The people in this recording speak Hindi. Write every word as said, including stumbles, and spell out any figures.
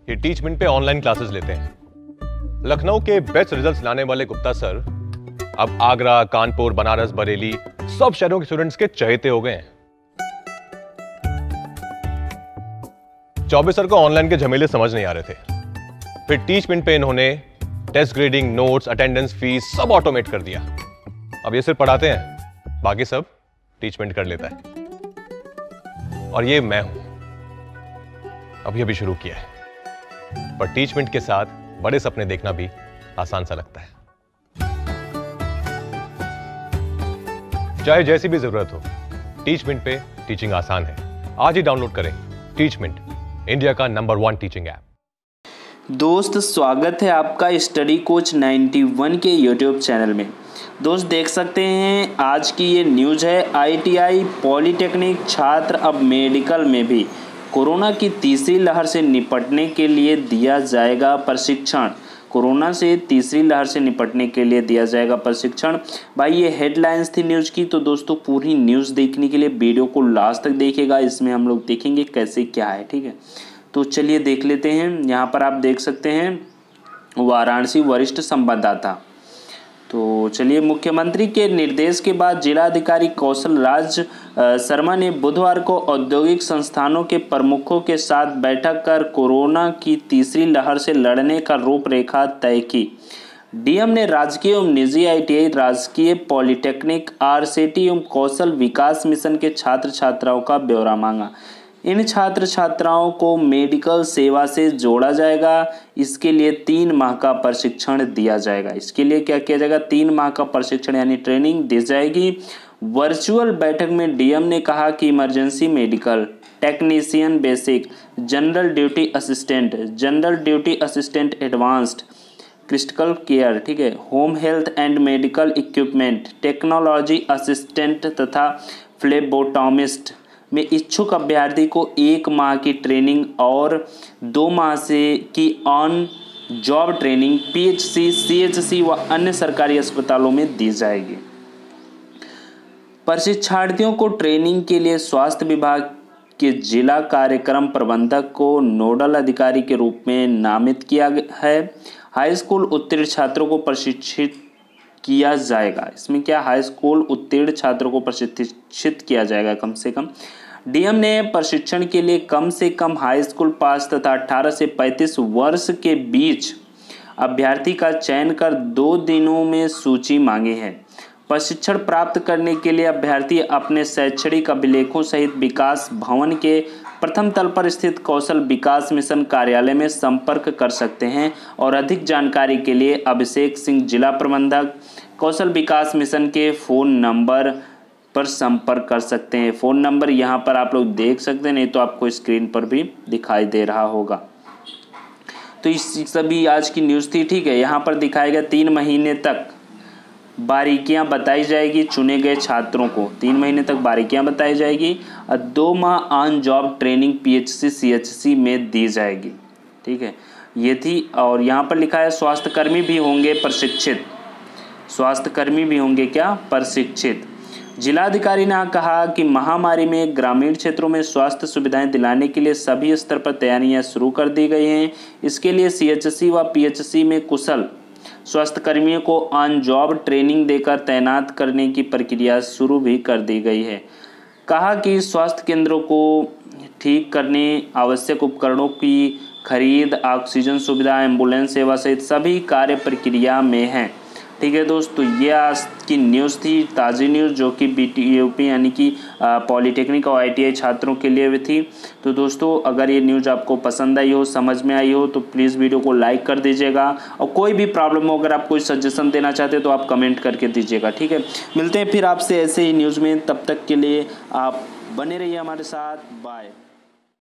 ये टीचमेंट पे ऑनलाइन क्लासेस लेते हैं। लखनऊ के बेस्ट रिजल्ट्स लाने वाले गुप्ता सर अब आगरा, कानपुर, बनारस, बरेली सब शहरों के स्टूडेंट्स के चहेते हो गए हैं। चौबे सर को ऑनलाइन के झमेले समझ नहीं आ रहे थे, फिर टीचमेंट पे इन्होंने test grading, notes, attendance, fees सब ऑटोमेट कर दिया। अब ये सिर्फ पढ़ाते हैं, बाकी सब टीचमेंट कर लेता है। और ये मैं हूं, अभी अभी शुरू किया है, पर टीचमेंट के साथ बड़े सपने देखना भी आसान सा लगता है। चाहे जैसी भी जरूरत हो, टीचमेंट पे टीचिंग आसान है। आज ही डाउनलोड करें टीचमेंट, इंडिया का नंबर वन टीचिंग ऐप। दोस्त, स्वागत है आपका स्टडी कोच नाइन्टी वन के यूट्यूब चैनल में। दोस्त, देख सकते हैं आज की ये न्यूज़ है, आई टी आई पॉलिटेक्निक छात्र अब मेडिकल में भी कोरोना की तीसरी लहर से निपटने के लिए दिया जाएगा प्रशिक्षण। कोरोना से तीसरी लहर से निपटने के लिए दिया जाएगा प्रशिक्षण। भाई, ये हेडलाइंस थी न्यूज़ की। तो दोस्तों, पूरी न्यूज़ देखने के लिए वीडियो को लास्ट तक देखिएगा। इसमें हम लोग देखेंगे कैसे क्या है, ठीक है। तो चलिए देख लेते हैं। यहाँ पर आप देख सकते हैं वाराणसी वरिष्ठ संवाददाता। तो चलिए, मुख्यमंत्री के निर्देश के बाद जिलाधिकारी कौशल राज शर्मा ने बुधवार को औद्योगिक संस्थानों के प्रमुखों के साथ बैठक कर कोरोना की तीसरी लहर से लड़ने का रूपरेखा तय की। डीएम ने राजकीय एवं निजी आई टी आई, राजकीय पॉलिटेक्निक, आरसेटी एवं कौशल विकास मिशन के छात्र छात्राओं का ब्यौरा मांगा। इन छात्र छात्राओं को मेडिकल सेवा से जोड़ा जाएगा। इसके लिए तीन माह का प्रशिक्षण दिया जाएगा। इसके लिए क्या किया जाएगा? तीन माह का प्रशिक्षण यानी ट्रेनिंग दी जाएगी। वर्चुअल बैठक में डीएम ने कहा कि emergency medical technician, basic, general duty assistant, general duty assistant advanced, critical care, ठीक है, home health and medical equipment, technology assistant तथा फ्लेबोटॉमिस्ट में इच्छुक अभ्यर्थी को एक माह की ट्रेनिंग और दो माह से की on job training PHC, CHC व अन्य सरकारी अस्पतालों में दी जाएगी। प्रशिक्षार्थियों को ट्रेनिंग के लिए स्वास्थ्य विभाग के जिला कार्यक्रम प्रबंधक को नोडल अधिकारी के रूप में नामित किया है। हाई स्कूल उत्तीर्ण छात्रों को प्रशिक्षित किया जाएगा। इसमें क्या, हाई स्कूल उत्तीर्ण छात्रों को प्रशिक्षित किया जाएगा कम से कम। डीएम ने प्रशिक्षण के लिए कम से कम हाई स्कूल पास तथा अठारह से पैंतीस वर्ष के बीच अभ्यर्थी का चयन कर दो दिनों में सूची मांगी है। प्रशिक्षण प्राप्त करने के लिए अभ्यर्थी अपने शैक्षणिक अभिलेखों सहित विकास भवन के प्रथम तल पर स्थित कौशल विकास मिशन कार्यालय में संपर्क कर सकते हैं। और अधिक जानकारी के लिए अभिषेक सिंह, जिला प्रबंधक, कौशल विकास मिशन के फ़ोन नंबर पर संपर्क कर सकते हैं। फ़ोन नंबर यहाँ पर आप लोग देख सकते हैं, नहीं तो आपको स्क्रीन पर भी दिखाई दे रहा होगा। तो इस सभी आज की न्यूज़ थी, ठीक है। यहाँ पर दिखाया गया तीन महीने तक बारीकियां बताई जाएगी चुने गए छात्रों को। तीन महीने तक बारीकियां बताई जाएगी और दो माह on job training PHC, CHC में दी जाएगी, ठीक है। ये थी। और यहाँ पर लिखा है स्वास्थ्यकर्मी भी होंगे प्रशिक्षित। स्वास्थ्यकर्मी भी होंगे क्या? प्रशिक्षित। जिलाधिकारी ने कहा कि महामारी में ग्रामीण क्षेत्रों में स्वास्थ्य सुविधाएं दिलाने के लिए सभी स्तर पर तैयारियां शुरू कर दी गई हैं। इसके लिए सीएचसी व पीएचसी में कुशल स्वास्थ्यकर्मियों को ऑन जॉब ट्रेनिंग देकर तैनात करने की प्रक्रिया शुरू भी कर दी गई है। कहा कि स्वास्थ्य केंद्रों को ठीक करने, आवश्यक उपकरणों की खरीद, ऑक्सीजन सुविधा, एम्बुलेंस सेवा सहित सभी कार्य प्रक्रिया में हैं, ठीक है दोस्त। तो ये आज की न्यूज़ थी, ताज़ी न्यूज़, जो कि बीटीयूपी यानी कि पॉलिटेक्निक और आईटीआई छात्रों के लिए भी थी। तो दोस्तों, अगर ये न्यूज़ आपको पसंद आई हो, समझ में आई हो, तो प्लीज़ वीडियो को लाइक कर दीजिएगा। और कोई भी प्रॉब्लम हो, अगर आप कोई सजेशन देना चाहते हैं तो आप कमेंट करके दीजिएगा, ठीक है। मिलते हैं फिर आपसे ऐसे ही न्यूज़ में, तब तक के लिए आप बने रहिए हमारे साथ। बाय।